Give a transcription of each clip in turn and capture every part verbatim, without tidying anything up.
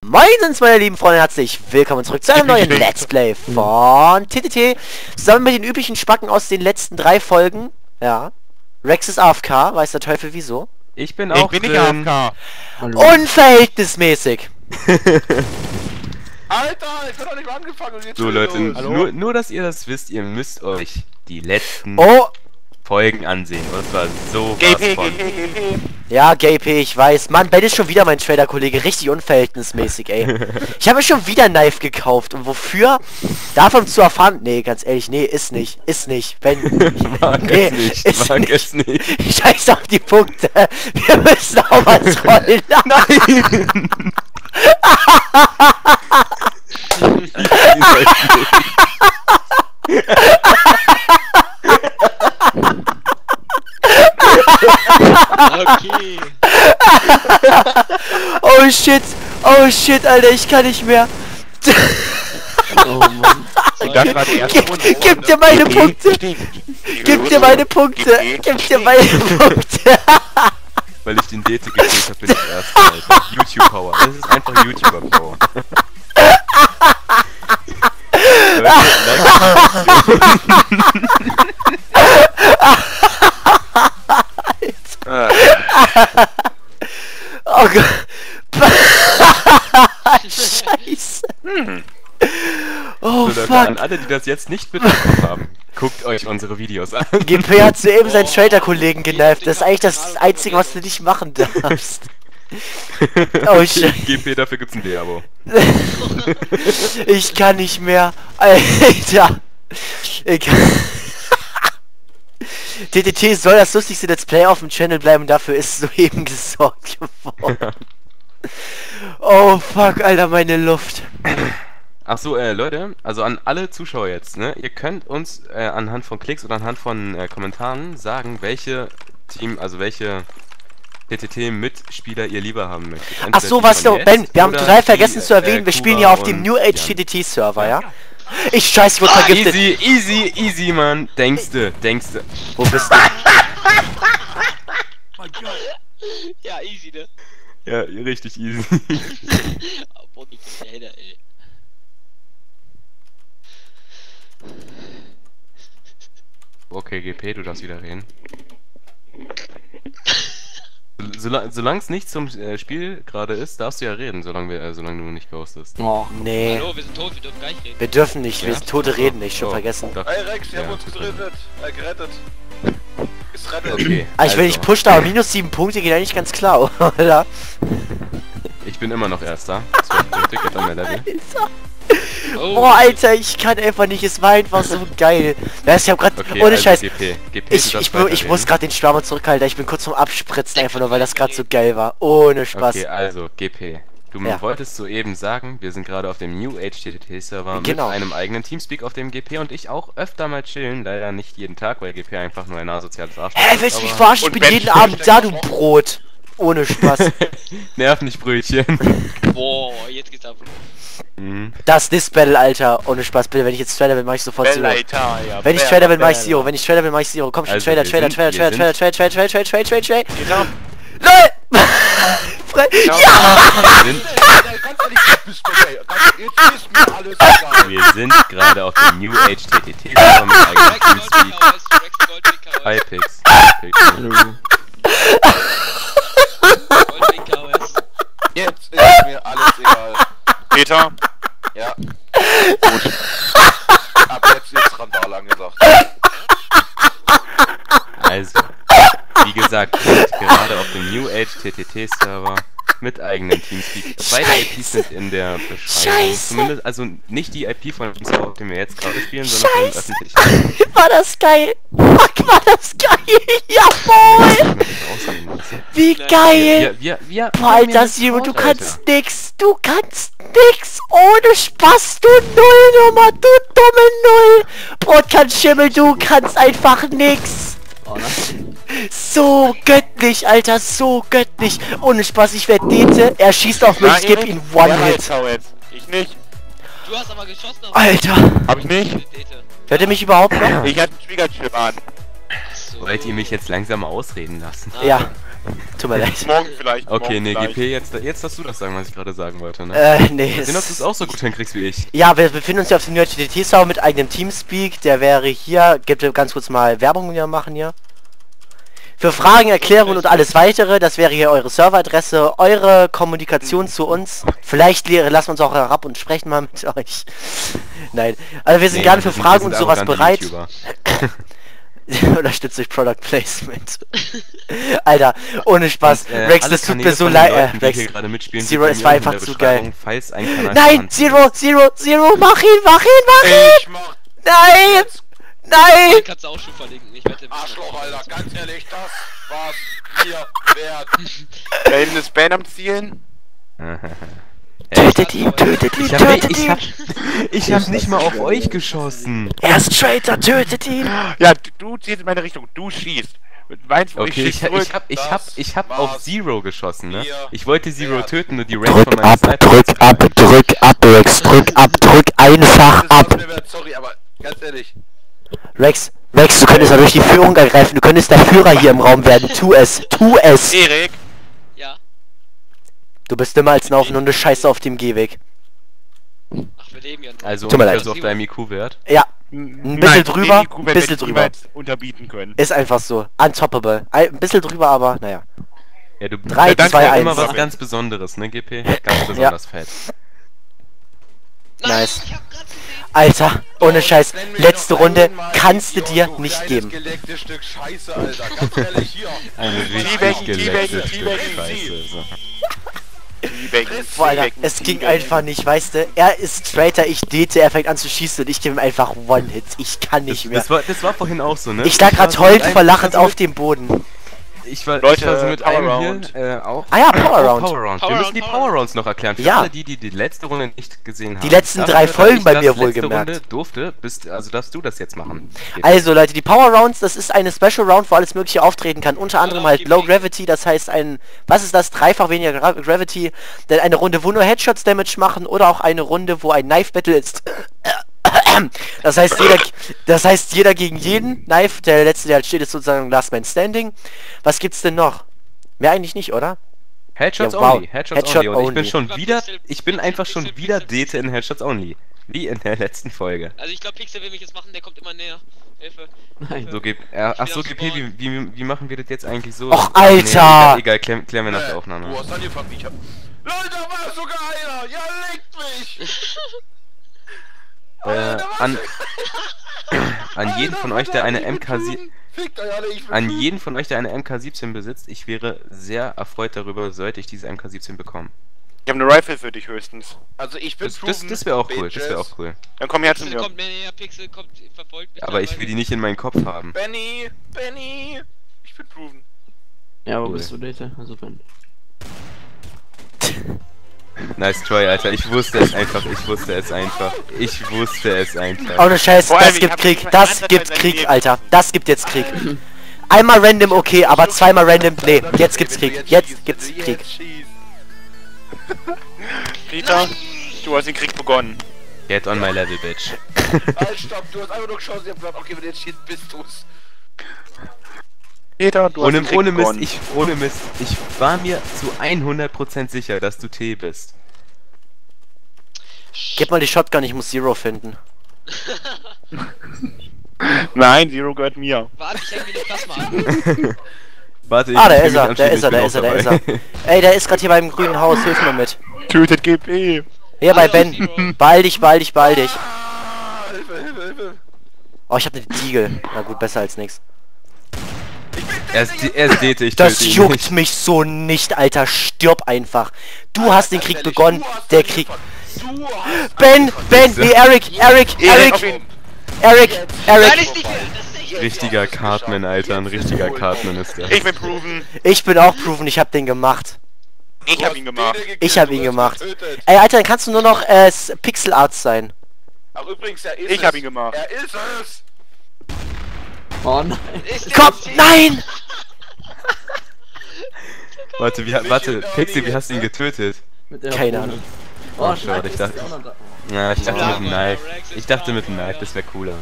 Moinsen, meine lieben Freunde, herzlich willkommen zurück zu einem neuen Let's Play von T T T. Zusammen mit den üblichen Spacken aus den letzten drei Folgen. Ja. Rex ist A F K, weiß der Teufel wieso. Ich bin auch ich bin nicht A F K. Unverhältnismäßig. Alter, ich bin doch nicht mal angefangen und jetzt So Leute, nur, nur dass ihr das wisst, ihr müsst euch die letzten Oh. Folgen ansehen. Und das war so G was P, von... G P, G P. Ja, G P, ich weiß. Mann, Ben ist schon wieder mein Trader-Kollege. Richtig unverhältnismäßig, ey. Ich habe mir schon wieder ein Knife gekauft. Und wofür? Davon zu erfahren? Nee, ganz ehrlich, nee, ist nicht. Ist nicht. Ben. Mag nee, es nicht, ist mag nicht. es nicht. Scheiß auf die Punkte. Wir müssen auch was rollen. Nein! Okay. Oh shit. Oh shit, Alter, ich kann nicht mehr. Oh Mann. Und das war die erste Runde. Gib, gib dir meine Punkte. Gib dir meine Punkte. Gib dir meine Punkte. Weil ich den D T gekriegt habe, bin ich erst, Alter. YouTube-Power. Das ist einfach YouTuber-Power. Oh Gott. Scheiße. Hm. Oh So, Leute, fuck. an alle, die das jetzt nicht mitbekommen haben, guckt euch unsere Videos an. G P hat soeben seinen Trader-Kollegen genervt. Das ist eigentlich das Einzige, was du nicht machen darfst. Oh shit. G P, dafür gibt's ein D-Abo. Ich kann nicht mehr. Alter. Ich T T T soll das lustigste Let's Play auf dem Channel bleiben, dafür ist soeben gesorgt geworden. Oh fuck, Alter, meine Luft. Ach so, äh, Leute, also an alle Zuschauer jetzt, ne? Ihr könnt uns äh, anhand von Klicks oder anhand von äh, Kommentaren sagen, welche Team, also welche T T T-Mitspieler ihr lieber haben möchtet. Ach Entweder so, die was von du, jetzt Ben, wir haben oder total vergessen die, zu erwähnen, äh, wir spielen Kuba hier auf dem und New Age Jan. T T T-Server, ja? Ich scheiß, ich wurde Ah, vergiftet. easy, easy, easy, Mann. Denkste, denkste. Wo bist du? Ja, easy, ne? Ja, richtig easy. Boah, die Container, ey. Okay, G P, du darfst wieder reden. Solange solang es nicht zum äh, Spiel gerade ist, darfst du ja reden, solange, wir, äh, solange du nicht ghostest. Oh, nee. Hallo, wir sind tot, wir dürfen gar nicht reden. Wir dürfen nicht, wir Ja? sind tote Reden nicht, schon Oh, vergessen. doch. Ey Rex, wir Ja, haben uns gut. gerettet. Äh, gerettet. Ist rettet. Okay, Ah, ich will nicht also, pushen, aber minus sieben Punkte geht eigentlich ganz klar, oder? ich bin immer noch Erster. zwölf Punkte, geht an der Level. Oh, Boah, Alter, ich kann einfach nicht, es war einfach so geil. Ja, ich hab grad, Okay, ohne also Scheiß, G P. G P, du ich, darfst ich, mu- ich weiterreden. muss gerade den Schwärmer zurückhalten, ich bin kurz zum Abspritzen, einfach nur, weil das gerade so geil war. Ohne Spaß. Okay, also, G P. Du Ja. wolltest soeben sagen, wir sind gerade auf dem New Age T T T-Server Genau. mit einem eigenen Teamspeak, auf dem G P und ich auch öfter mal chillen. Leider nicht jeden Tag, weil G P einfach nur ein asoziales Arschloch Hä, ist, willst du mich aber- verarschen? Ich Und bin Ben jeden stimmt Abend nicht da, du auch. Brot. Ohne Spaß. Nerv nicht, Brötchen. Boah, jetzt geht's ab. Mhm. Das Dis-Battle, Alter. Ohne Spaß, bitte, wenn ich jetzt Trader bin, mach ich sofort Zero. Bella Italia. Wenn ich Trader bin, mach ich Zero. Wenn ich Trader bin, mach ich Zero. Komm schon, Also, Trader, wir Trader, sind- Trader, wir Trader, Trader, Trader, Trader, Trader, Trader, Trader, Trader, Trader. Peter. LOL! Frei- Ja! Wir sind, Alter, ganz ehrlich, jetzt bist du, ey. Ganz- Jetzt ist mir alles egal. wir sind gerade auf dem New Age T T T-Server mit eigenem Rex Gold Teamspeak. K O S, Rex Gold K O S, Hypix. Gold K O S. Jetzt ist mir alles egal. Peter? Ja. Gut. Ab jetzt ist Randal angesagt. Also, wie gesagt, wir sind gerade auf dem New Age T T T-Server mit eigenem Teamspeak. Beide I Ps sind in der Beschreibung. Scheiße. Zumindest, also nicht die I P von dem Server, auf dem wir jetzt gerade spielen, sondern von dem Scheiße. öffentlichen. War das geil! Fuck, war das geil! Jawohl! Ich möchte das ausreden lassen. Wie Nein. geil! Wir, wir, wir, Boah, Alter, Zero, du kannst nix! Du kannst nix! Ohne Spaß, du Nullnummer, du dumme Null! Brot kann Schimmel, du kannst einfach nix! So göttlich, Alter, so göttlich! Ohne Spaß, ich werde Dete, er schießt auf mich, ich geb ihn One-Hit! Ich nicht. Du hast aber geschossen auf Alter! Hab ich nicht? Dete. Hört ihr mich überhaupt noch? Ich hatte einen Schwiegerchip an. So. Wollt ihr mich jetzt langsam ausreden lassen? Ah, Ja. Tut mir leid. Morgen vielleicht. Okay, morgen nee, vielleicht. G P, jetzt, jetzt darfst du das sagen, was ich gerade sagen wollte, ne? Äh, nee. Mal sehen, ob du es auch so gut hinkriegst wie ich. Ja, wir befinden uns hier auf dem Nerd T T Server mit eigenem Teamspeak. Der wäre hier. Gibt ganz kurz mal Werbung, die wir machen hier. Für Fragen, Erklärungen und alles weitere, das wäre hier eure Serveradresse, eure Kommunikation zu uns. Vielleicht lassen wir uns auch herab und sprechen mal mit euch. Nein, also wir sind Nee, gerne wir für sind- Fragen wir und sind sowas arrogante bereit. YouTuber. Unterstützt durch Product Placement. Alter, ohne Spaß. Und, äh, Rex, alle das tut Kanäle mir so von den leid. Äh, Leuten, die Rex. hier gerade mitspielen, Zero, sind es bei war mir unten einfach in der zu geil. Beschreibung, falls ein Kanal Nein, vorhanden Zero, Zero, Zero, mach ihn, mach ihn, mach ihn! Ich mach Nein! Nein! Den kannst du auch schon verlinken. Ich wette, Arschloch, Alter, ganz ehrlich, das war's mir wert. Da hinten ist Ben am Zielen. Tötet ihn, tötet ihn, Ich hab, tötet ich ihn! hab, ich hab nicht mal auf euch geschossen. Er ist Traitor, tötet ihn! Ja, du, du ziehst in meine Richtung, du schießt. Meinst du, Okay, ich ich, schieß ich zurück? hab, ich hab, ich hab Das auf war's Zero geschossen, ne? mir Ich wollte Zero wert. töten, nur die Range von Drück meinem ab, Sniper drück ist ab, gefallen. drück ab, Rex, drück ab, drück einfach Das war's ab! mir wert, sorry, aber ganz ehrlich. Rex, Rex, du könntest ja durch die Führung ergreifen, du könntest der Führer hier im Raum werden, tu es, tu es! Erik, Ja. Du bist dümmer als ein Haufen Hunde, scheiße auf dem Gehweg. Ach, wir leben ja nur. Also Tut mir ungefähr leid. so auf deinem I Q-Wert. Ja, ein bisschen drüber, bisschen drüber. unterbieten können. ist einfach so. Untoppable. Ein bisschen drüber, aber naja. Ja, du Drei, ja, danke, zwei, auch immer eins. was ganz Besonderes, ne, G P? Ganz besonders fett. Nein, Nice. ich hab grad gesehen. Alter, ohne Scheiß, Nenn mich letzte noch Runde einmal kannst du dir Idiot, du nicht kleines geben. gelecktes Stück Scheiße, Alter. Ganz ehrlich, hier. Ein richtig Teabaggen, gelecktes Teabaggen, Stück Teabaggen, Scheiße. So. Teabaggen, Boah, Alter, Teabaggen, es ging Teabaggen. einfach nicht, weißt du? Er ist Traitor, ich dete, er fängt an zu schießen und ich gebe ihm einfach One-Hit. Ich kann nicht Das, mehr. das, war, das war vorhin auch so, ne? Ich lag war grad so mit heulend einem- vor lachend also auf mit- dem Boden. Ich war, Leute, ich war so mit Power einem Round. hier, äh, auch... Ah ja, Power auch Round. Power Round. Wir Power müssen die Round, Power Power Rounds noch erklären. Für Ja. alle die, die die letzte Runde nicht gesehen haben. Die letzten Dafür, drei dass Folgen ich bei das mir letzte wohlgemerkt. Runde durfte, bist, also darfst du das jetzt machen. Geht. Also Leute, die Power Rounds, das ist eine Special Round, wo alles mögliche auftreten kann. Unter anderem halt Low Gravity, das heißt ein, was ist das, dreifach weniger Gra Gravity. Dann eine Runde, wo nur Headshots Damage machen oder auch eine Runde, wo ein Knife Battle ist. Das heißt jeder, das heißt jeder gegen jeden. Knife, der letzte, der halt steht, ist sozusagen Last Man Standing. Was gibt's denn noch? Mehr eigentlich nicht, oder? Headshots Ja, wow. only, Headshots Headshot only. Und ich bin only. schon wieder, Pixel, ich bin Pixel, einfach schon Pixel, wieder Pixel, Dete in Headshots only. Wie in der letzten Folge. Also ich glaube, Pixel will mich jetzt machen, der kommt immer näher. Hilfe. Nein. So, G äh, ach so, G P, wie, wie, wie machen wir das jetzt eigentlich so? Och, Ach, nee, Alter! egal, egal klär, klären wir nach der Äh, Aufnahme. Du hast angefangen, ich hab... Leute, da war sogar einer! Ja, leckt mich! Äh, an, an jeden von euch, der eine M K sieben... Fickt euch alle, ich bin An Typ. jeden von euch, der eine M K siebzehn besitzt, ich wäre sehr erfreut darüber, sollte ich diese M K siebzehn bekommen. Ich habe eine Rifle für dich höchstens. Also ich bin Das, das, das wäre auch cool, das wäre auch cool. Dann komm her zu Pixel mir. kommt mir näher, Pixel kommt, verfolgt mich. Aber ich will die nicht in meinen Kopf haben. Benny! Benny! Ich bin proven. Ja, wo Cool. bist du, Date? Also Ben. Nice try, Alter. Ich wusste es einfach, ich wusste es einfach. Ich wusste es einfach. Ohne Scheiß, Vor allem, das ich gibt hab Krieg, nicht mal das anderthalb gibt sein Krieg, Leben Alter. Das gibt jetzt Krieg. Einmal random okay, aber zweimal random, nee, jetzt gibt's Krieg. Jetzt gibt's Krieg. Rita, du hast den Krieg begonnen. Get on my level, bitch. Halt, stopp, du hast einfach nur geschossen, ich hab gedacht, okay, wenn du jetzt schießt, bist du's. Peter, du hast Ohne, den Krieg ohne Mist, begonnen. ich, ohne Mist, ich war mir zu hundert Prozent sicher, dass du T bist. Gib mal die Shotgun, ich muss Zero finden. Nein, Zero gehört mir. Warte, ich häng mir das Plasma an. Warte, ich Ah, da ich will ist mich er, da anschließen, ist er, ich da bin ist er, auch da ist er. dabei. Ey, der ist gerade hier beim grünen Haus, hilf mir mit. Tötet G P. Hier bei Hallo, Ben. Zero. Beeil dich, beeil dich, beeil dich. Ah, Hilfe, Hilfe, Hilfe. Oh, ich hab ne Diegel. Na gut, besser als nix. Er ist, er ist Dete, ich Das töte ihn juckt nicht. mich so nicht, Alter. Stirb einfach. Du hast den Krieg Ehrlich, begonnen, du hast der angefangen. Krieg... Du hast Ben, Ben, nee, Eric, Eric, Erik, auf Eric, ihn. Eric, Nein, Eric. ist nicht mehr, das ist nicht mehr. Richtiger Cartman, Alter, ein richtiger Cartman ist der. Ich bin proven. Ich bin auch proven, ich hab den gemacht. Ich hab ihn gemacht. Ich hab ihn gemacht. Ey, Alter, dann kannst du nur noch äh, Pixel Arts sein. Ach übrigens, er ist Ich hab ihn gemacht. Er ist es. Oh nein. Ist der Komm, jetzt hier? nein! Warte, wie, warte, Pixie, wie hast du ihn getötet? Mit der Keine Harpune. Ahnung. Oh, Oh, schade, schade, ich ich dachte- dachte... Auch noch da. Ja, ich dachte Ja, mit dem Mann, Knife. Rex ist Ich dachte da, mit dem ja, Knife, ja. das wäre cooler.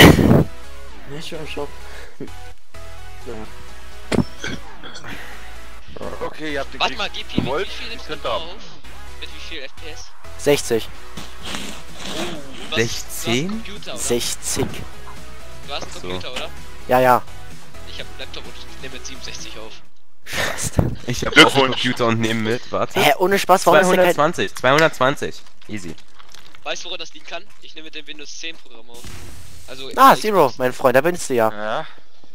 Nee, ich war im Shop. Ja. Okay, ihr habt den Warte Krieg mal, G P, mit gewollt, wie viel nimmst du könnt da ihr auf? haben. Mit wie viel F P S? sechzig. Oh, was- sechzehn? Du hast einen Computer, oder? sechzig. Du hast einen Ach so. Computer, oder? Ja, ja. Ich hab einen Laptop und ich nehme mit siebenundsechzig auf. Fast. Ich hab auch einen Glückwunsch. Computer und nehme mit, warte. Hä, ohne Spaß, warum ist denn kein... zweihundertzwanzig, zweihundertzwanzig. Easy. Weißt du, woran das liegen kann? Ich nehme mit dem Windows zehn Programm auf. Also, Ah, Xbox. Zero, mein Freund, da bist du ja. Ja.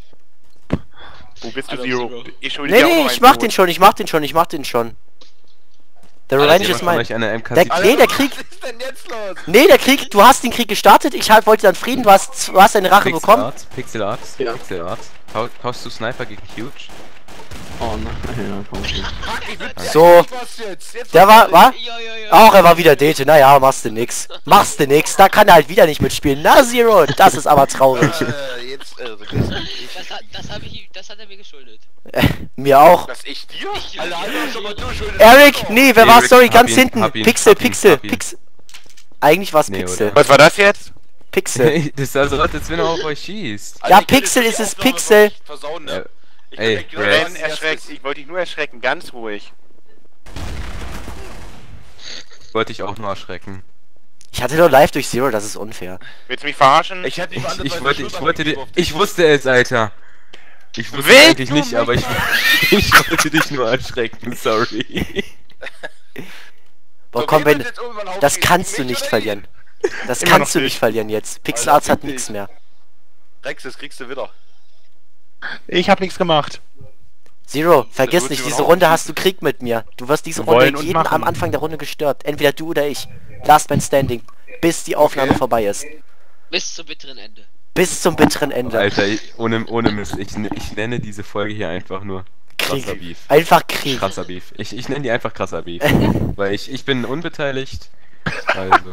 Wo bist du, Hallo, Zero? Zero. Ich schulde Nee, dir auch nee, noch ich einen mach Tod. den schon, ich mach den schon, ich mach den schon. Der Alter, Revenge Jemand ist von mein... euch eine M K Der, sieben? nee, der Krieg... Was ist denn jetzt los? Nee, der Krieg, du hast den Krieg gestartet, ich halt wollte dann Frieden, du hast, du hast deine Rache Pixel bekommen. Art, Pixel Art, Ja. Pixel Art. Tau- Tauschst du Sniper gegen Huge? Oh nein, ja, komm schon. Fuck, ich bin So. was jetzt? Jetzt Der war, war? Ja, ja, ja. Auch er war wieder Dete, naja, machst du nix. Machst du nix, da kann er halt wieder nicht mitspielen. Na, Zero, das ist aber traurig. Äh, jetzt, äh, ich, Das hat, das hab ich, das hat er mir geschuldet. Äh, mir auch. dass ich dir? Ich- Alter, Alter, schon mal du schuldet. Eric, nee, wer war Eric, sorry, hab ganz ihn, hinten. hab ihn, Pixel, hab ihn, Pixel, hab ihn. Pixel. Eigentlich war's Nee, Pixel. oder? Was war das jetzt? Pixel. Das ist also, als wenn er auf euch schießt. Ja, ich will Pixel jetzt ist es, die Aufnahme Pixel. nicht Versauen, ne? Ich Ey, bin genau Red. daran erschreckt. Ich wollte dich nur erschrecken, ganz ruhig. Wollte ich auch nur erschrecken. Ich hatte nur live durch Zero, das ist unfair. Willst du mich verarschen? Ich, hätte ich, ich wollte, ich wollte dir, ich wusste es, Alter. Ich wusste Willst eigentlich du nicht, mich aber ich, ich wollte dich nur erschrecken, sorry. Boah, komm, wenn... Das kannst du nicht verlieren. Das Immer noch kannst du nicht. nicht verlieren jetzt. Pixel Alter, Arts hat wirklich. nichts mehr. Rex, das kriegst du wieder. Ich hab nichts gemacht. Zero, vergiss wird nicht, sie diese überhaupt Runde nicht. hast du Krieg mit mir. Du wirst diese Wir Runde wollen und jeden machen. am Anfang der Runde gestört. Entweder du oder ich. Last Man Standing. Bis die Aufnahme Okay. vorbei ist. Bis zum bitteren Ende. Bis zum bitteren Ende. Alter, ich- ohne, ohne Mist, ich, ich nenne diese Folge hier einfach nur krasser Krieg. Beef. Einfach Krieg. Krasser Beef. Ich, ich nenne die einfach krasser Beef. Weil ich, ich bin unbeteiligt. Also.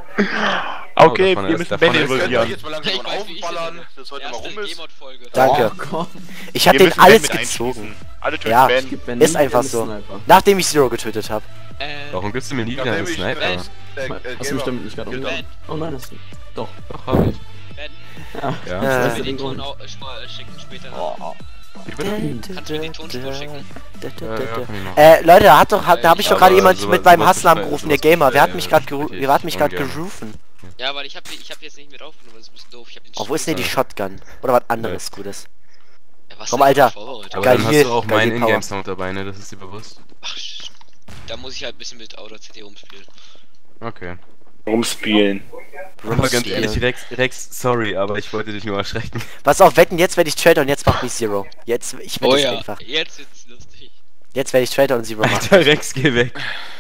Okay, davon wir ist- müssen davon Ben ist- involvieren. Ich weiß, wie ich aufballern, das das heute mal Erste rum ist. G-Mod-Folge. Danke. Oh, komm. Ich hab Wir den müssen Ben alles mit gezogen. einschließen. Alle töten Ja. Ben. Gib Ben Ist nie einfach den so. Sniper. Nachdem ich Zero getötet habe. Äh, Warum gibst du mir nie wieder Ja, einen Ben, ich- Sniper? Ben, äh, äh, Hast du Gamer. bestimmt nicht gerade Gilt umgehauen. Oh nein, hast du. Doch. Doch, hab ich. Ben, Ja. Ja. Äh. kannst du mir den Ton auch äh, schon mal schicken später? Oh. Wie bitte? Kannst du mir die Tonspur schicken? Ja, ja, kann ich machen. Äh, Leute, hat doch, hat, da habe ich Ja, doch gerade aber jemand sowas- mit meinem sowas Hustler beschreibt- angerufen, der sowas Gamer. Wer hat beschreibt- mich gerade geru richtig wer hat mich gerade ungern. gerufen? Ja, weil ich hab, ich hab jetzt nicht mit aufgenommen, das ist ein bisschen doof. Ich hab den Oh, wo ist denn die Shotgun? Oder was anderes Gutes? Ja, was Komm, denn Alter. vorbereitet? Aber Geil, dann hier- hast du auch geil, meinen hier Power. Ingame-Sound dabei, ne? Das ist dir bewusst. Ach, sch- da muss ich halt ein bisschen mit Audacity rumspielen. Okay. Rumspielen. Aber ganz ehrlich, Rex, Rex, sorry, aber ich wollte dich nur erschrecken. Pass auf, wetten, jetzt werde ich Trader und jetzt macht mich Zero. Jetzt, ich werde Oh es ja, einfach. jetzt wird's lustig. Jetzt werde ich Trader und Zero machen. Alter, Rex, geh weg.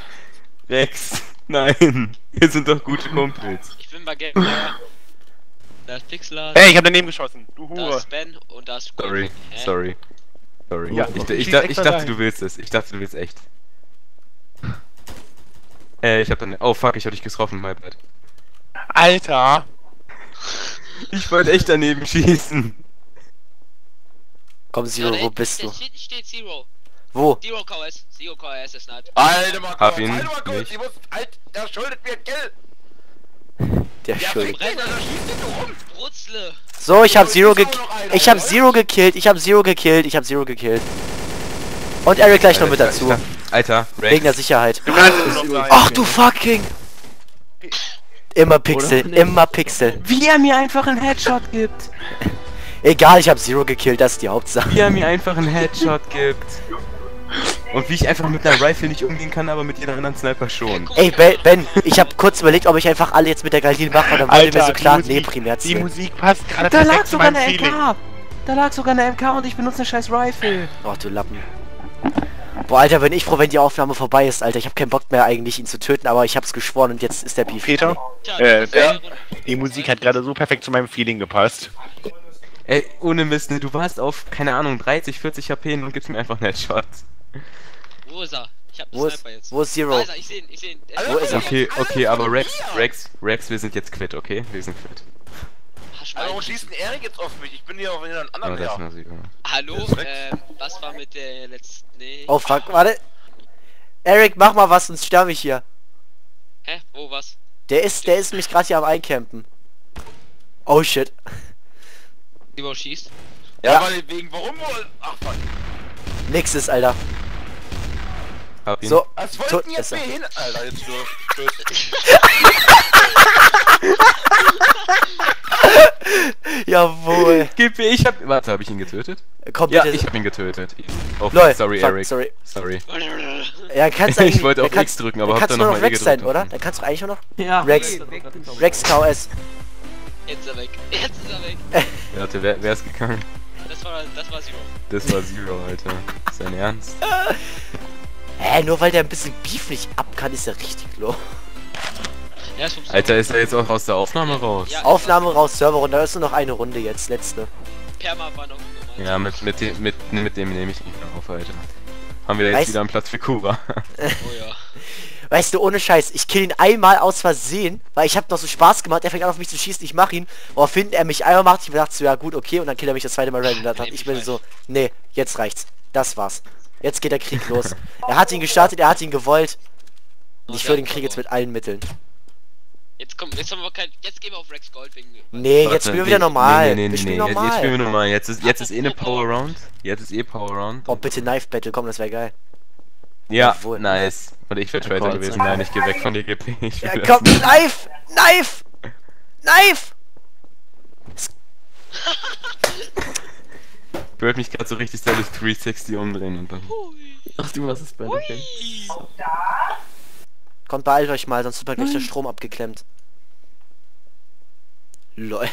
Rex, nein. Wir sind doch gute Kumpels. Ich bin bei Game Player. Da ist Pixlar, Hey, ich hab daneben geschossen. Du da Hure. ist Ben und da ist Sorry, Hä? sorry. Sorry. Ja, ich, ich ich, schieß da- ich extra dachte, rein. du willst es. Ich dachte, du willst echt. Äh, ich hab dann... Oh fuck, ich hab dich getroffen, my bad. Alter. Ich wollte echt daneben schießen. Komm, Zero, Ja, wo da bist du? steht, steht Zero. Wo? Zero K S. Zero K S ist nicht. Alter, mal Hab kurz. ihn Alter, mal kurz. nicht. Ich muss... Alt, der schuldet mir Geld. Der Ja, Schuld. fick dich, Alter, schieß den du rum. Brutzle. So, ich habe So, Zero ist auch gekillt. noch einer, Ich habe oder? Zero gekillt. Ich habe Zero gekillt. Ich habe Zero gekillt. Und Eric gleich noch mit Alter, dazu. ich- Alter, Wegen der Rex. Sicherheit. Du kannst es noch sein. Ach du fucking. Immer Pixel, Oder? Nee. immer Pixel. Wie er mir einfach einen Headshot gibt. Egal, ich habe Zero gekillt, das ist die Hauptsache. Wie er mir einfach einen Headshot gibt. Und wie ich einfach mit einer Rifle nicht umgehen kann, aber mit jeder anderen Sniper schon. Ey, Ben, ben ich habe kurz überlegt, ob ich einfach alle jetzt mit der Galil mache, und dann wurde mir so die klar, Musik- nee, primär Die zielen. Musik passt gerade Da perfekt lag zu sogar meinem eine Feeling. M K. Da lag sogar eine M K und ich benutze eine scheiß Rifle. Oh, du Lappen. Boah, Alter, bin ich froh, wenn die Aufnahme vorbei ist, Alter. Ich habe keinen Bock mehr eigentlich, ihn zu töten, aber ich hab's geschworen und jetzt ist der Beef. Peter? Tja, Äh, das ist ja. eine Runde. Die Musik hat gerade so perfekt zu meinem Feeling gepasst. Ey, ohne Mist, ne, du warst auf, keine Ahnung, dreißig, vierzig H P und gibst mir einfach einen Headshot. Wo ist er? Ich hab den Wo ist, Sniper jetzt. wo ist Da Zero? ist er, ich seh ihn, ich seh ihn. Er Alter, Wo ist er? Okay, okay, aber Rex, Rex, Rex, wir sind jetzt quitt, okay? Wir sind quitt. Hast du Also, mal warum schießt denn Erik jetzt auf mich? Ich bin hier auf einen Aber anderen das ist her. nur Sieger. Hallo, Das ist Rex. ähm, was war mit der letzten... Nee. Oh fuck, warte. Eric, mach mal was, sonst sterbe ich hier. Hä? Wo, was? Der ist, der ist mich gerade hier am Eincampen. Oh shit. Lieber schießt? Ja, Ja. weil wegen warum wohl? Ach fuck. Nix ist, Alter. Hab ihn. So, Was tot wollten ist jetzt er. wir hin? Alter, jetzt nur. Tschüss. Jawohl. Gib mir, ich hab. Warte, hab ich ihn getötet? Komm Ja, bitte. ich hab ihn getötet. Oh, Lol, sorry, fuck, Eric. sorry. Sorry. Ja, kannst Ich eigentlich, wollte dann auf kannst- X drücken, dann aber hab kannst dann du nur noch noch mal E Rex sein, gedrückt. oder? Dann kannst du eigentlich nur noch Ja, Rex. okay, weg sind wir. Rex K S. Jetzt ist er weg. Jetzt ist er weg. Warte, wer, wer ist gegangen? Das war, das war Zero. Das war Zero, Alter. Ist dein Ernst? Hä, nur weil der ein bisschen Beef nicht ab kann, ist er richtig low. Ja, ist vom Alter, ist er jetzt auch aus der Aufnahme raus? Ja. Aufnahme raus, Serverrunde, da ist nur noch eine Runde jetzt, letzte. Perma war noch normal. Ja, mit, mit, dem, mit, mit dem nehme ich nicht mehr auf, Alter. Haben wir da jetzt Weißt- wieder einen Platz für Kura? Oh ja. Weißt du, ohne Scheiß, ich kill ihn einmal aus Versehen, weil ich hab noch so Spaß gemacht, er fängt an auf mich zu schießen, ich mach ihn, woraufhin er mich einmal macht, ich dachte so, ja gut, okay, und dann killt er mich das zweite Mal random, da dachte ich mir so, nee, jetzt reicht's, das war's. Jetzt geht der Krieg los. Er hat ihn gestartet, er hat ihn gewollt, und ich führe den Krieg jetzt mit allen Mitteln. Jetzt kommt, jetzt haben wir kein, jetzt gehen wir auf Rex Gold wegen. Nee, Warte, jetzt spielen wir nee, wieder normal. Nee, nee, wir nee, spielen nee, jetzt, normal. jetzt spielen wir normal. Jetzt ist, jetzt ist eh eine Power Round. Jetzt ist eh Power Round. Oh, bitte Knife Battle, komm, das wäre geil. Ja, Jawohl. nice. Und ich wäre Traitor Gott. gewesen. Nein, ich geh weg von der G P. Ich will Ja, das komm, nicht. Knife! Knife! Knife! Ich würde mich gerade so richtig durch dreihundertsechzig umdrehen und dann... Ach, du hast es bei okay. Kommt, beeilt euch mal, sonst wird gleich der Strom abgeklemmt. Lol.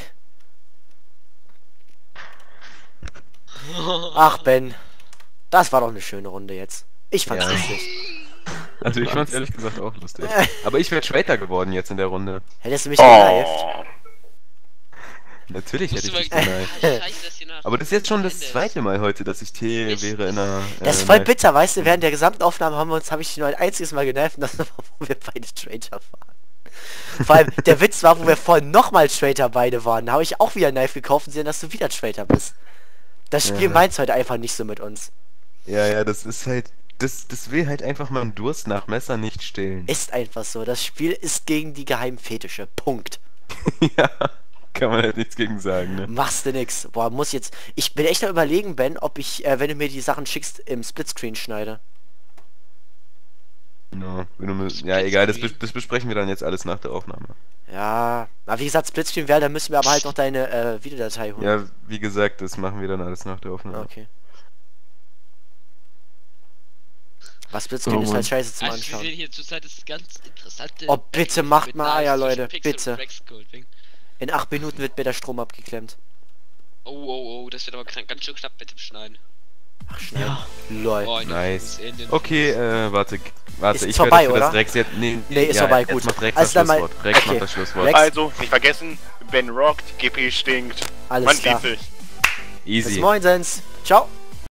Ach, Ben. Das war doch eine schöne Runde jetzt. Ich fand's Ja. lustig. Also ich fand's ehrlich gesagt auch lustig. Aber ich wäre Traitor geworden jetzt in der Runde. Hättest du mich gekneift? Oh. Natürlich hätte Musst ich du dich mal- geneigt. Scheiße, das hier nach. Aber das ist jetzt schon das Ende ist. zweite Mal heute, dass ich T Echt? wäre in einer... Das ist äh, voll Live- bitter, weißt du, während der gesamten Aufnahme haben wir uns, habe ich dich nur ein einziges Mal genervt und das war, wo wir beide Traitor waren. Vor allem, der Witz war, wo wir vorhin nochmal Traitor beide waren. Da habe ich auch wieder ein Knife gekauft und sehen, dass du wieder Traitor bist. Das Spiel Ja. meint's heute einfach nicht so mit uns. Ja, ja, das ist halt... Das, das will halt einfach meinen Durst nach Messer nicht stillen. Ist einfach so. Das Spiel ist gegen die geheimen Fetische. Punkt. Ja, kann man halt nichts gegen sagen, ne? Machst du nix. Boah, muss jetzt... Ich bin echt am überlegen, Ben, ob ich, äh, wenn du mir die Sachen schickst, im Splitscreen schneide. No, wenn du, mit- ja, egal, das, bes- das besprechen wir dann jetzt alles nach der Aufnahme. Ja, na wie gesagt, Splitscreen wäre, dann müssen wir aber halt noch deine äh, Videodatei holen. Ja, wie gesagt, das machen wir dann alles nach der Aufnahme. Okay. Was Splitscreen Oh ist Mann. halt scheiße zum Also wir sehen Anschauen. hier zurzeit das ganz interessante... Oh, bitte macht mit mal Knives Eier, zwischen Leute, Pixel bitte. und Rex Goldwing. In acht Minuten wird mir der Strom abgeklemmt. Oh, oh, oh, das wird aber knapp, ganz schön knapp mit dem Schneiden. Ach, schnell. Ja. Lol. Oh, in den Nice. Fuß, in den Okay, äh, warte, g- warte, Ist ich vorbei, werde für das oder? Rex jetzt... Nee, Nee, ist ja, vorbei, jetzt gut. macht Rex Also das dann mal- Schlusswort. Rex okay. macht das Schlusswort. Rex- Also, nicht vergessen, Ben rockt, G P stinkt. Alles Man klar. sieht sich. Bis Easy. moinsens. Ciao.